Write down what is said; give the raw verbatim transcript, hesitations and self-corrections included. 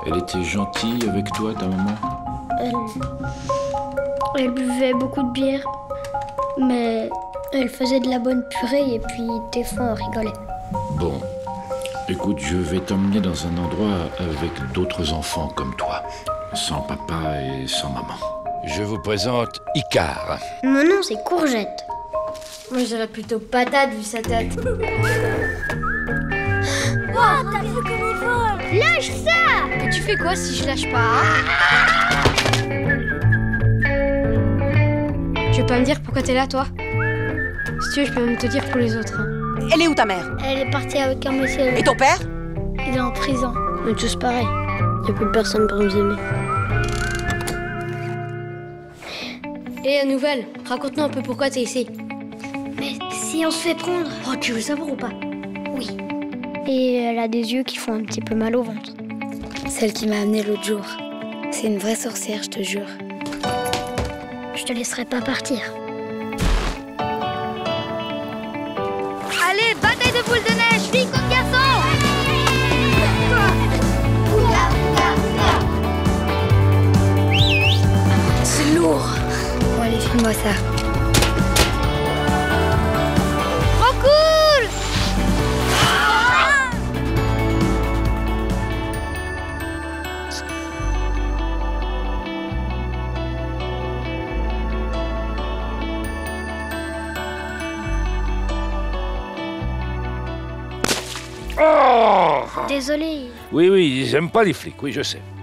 Elle était gentille avec toi, ta maman? Elle... Elle buvait beaucoup de bière, mais elle faisait de la bonne purée et puis des fois on rigolait. Bon, écoute, je vais t'emmener dans un endroit avec d'autres enfants comme toi, sans papa et sans maman. Je vous présente Icare. Mon nom c'est Courgette. Moi je dirais plutôt patate vu sa tête. Oh, t'as vu comme il vole! Lâche ça! Mais tu fais quoi si je lâche pas, hein? Tu veux pas me dire pourquoi t'es là, toi? Si tu veux, je peux même te dire pour les autres. Hein. Elle est où ta mère? Elle est partie avec un monsieur. Et ton père? Il est en prison. On est tous pareils. Il n'y a plus personne pour nous aimer. Et la nouvelle, raconte-nous un peu pourquoi t'es ici. Mais si on se fait prendre? Oh, tu veux savoir ou pas? Oui. Et elle a des yeux qui font un petit peu mal au ventre. Celle qui m'a amenée l'autre jour. C'est une vraie sorcière, je te jure. Je te laisserai pas partir. Allez, bataille de boules de neige, filles contre garçons! C'est lourd. Bon, allez, filme-moi ça. Trop cool! Oh! Désolée. Oui, oui, j'aime pas les flics, oui, je sais.